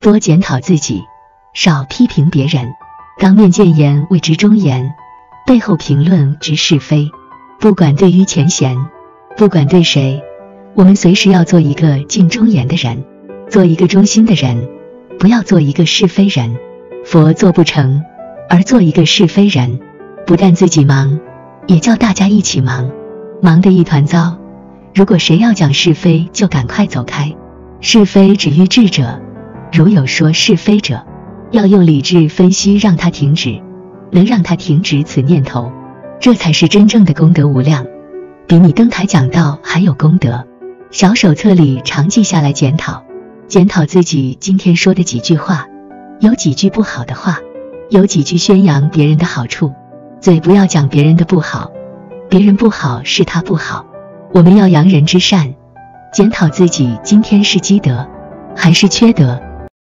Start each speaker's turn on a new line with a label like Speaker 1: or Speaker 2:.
Speaker 1: 多检讨自己，少批评别人。当面谏言谓之忠言，背后评论之是非。不管对于前嫌，不管对谁，我们随时要做一个尽忠言的人，做一个忠心的人，不要做一个是非人。佛做不成，而做一个是非人，不但自己忙，也叫大家一起忙，忙得一团糟。如果谁要讲是非，就赶快走开。是非止于智者，如有说是非者，要用理智分析让他停止，能让他停止此念头，这才是真正的功德无量，比你登台讲道还有功德。小手册里常记下来检讨自己今天说的几句话，有几句不好的话，有几句宣扬别人的好处。嘴不要讲别人的不好，别人不好是他不好，我们要扬人之善，检讨自己今天是积德还是缺德。